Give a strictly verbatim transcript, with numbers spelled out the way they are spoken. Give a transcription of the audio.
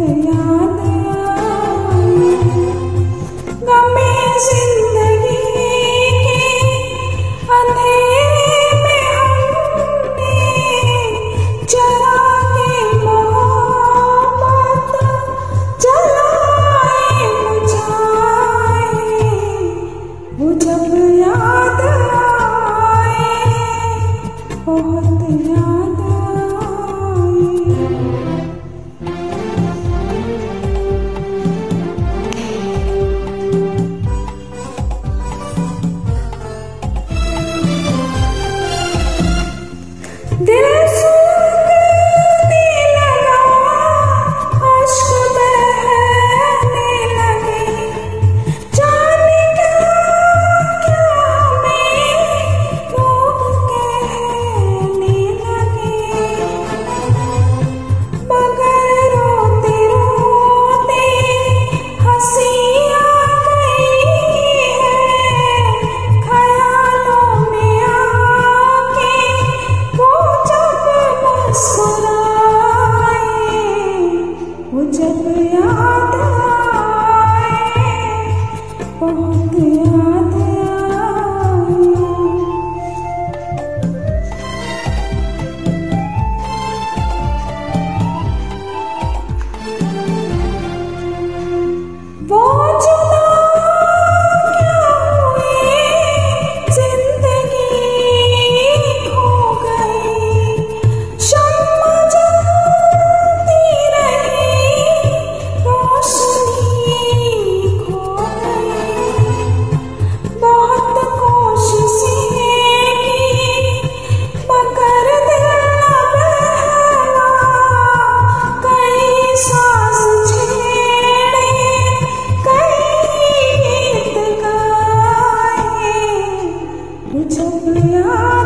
याद आई। गमे जिंदगी के अंधेरे में हमने जला के मोहब्बत जलाए बुझाए। वो जब याद आए बहुत याद दिल सूखने लगा, अश्क बहने लगे। जाने क्या क्या हमें लोग कहने लगे। मगर रोते रोते हंसी आ गई है। ख्यालों में आके वो जब मुस्कुराए, वो जब याद आए बहुत याद आए। वो जुदा क्या हुए, जिंदगी खो गई। शम्मा जलती रही, रोशनी खो गई। बहुत कोशिशें की मगर दिल न बहला। कई सांस छेड़े, कई गीत गाए। वो जब याद